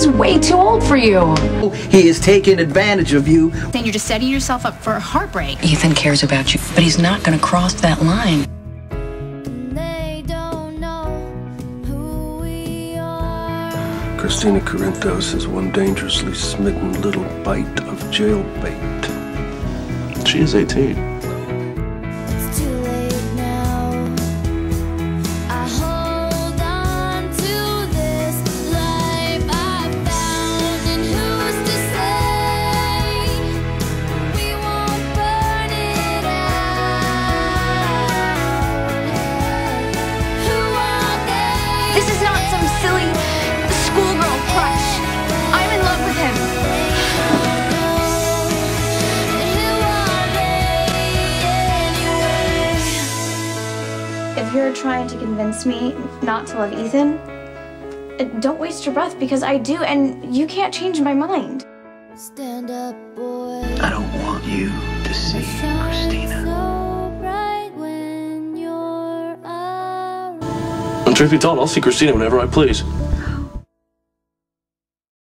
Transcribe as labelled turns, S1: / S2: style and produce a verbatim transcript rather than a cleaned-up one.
S1: He's way too old for you.
S2: He is taking advantage of you.
S3: Then you're just setting yourself up for a heartbreak.
S4: Ethan cares about you, but he's not going to cross that line.
S5: They don't know who we are.
S6: Christina Corinthos is one dangerously smitten little bite of jailbait. She is eighteen.
S5: It's too late now. I hold on to this life I found, and who's to say we won't burn it out? Who are they?
S3: This is not some silly schoolgirl crush. I'm in love with him.
S7: If you're trying to convince me not to love Ethan, uh, don't waste your breath, because I do, and you can't change my mind.
S5: Stand up, boy.
S2: I don't want you to see Christina.
S5: So bright when you're around.
S6: And truth be told, I'll see Christina whenever I please.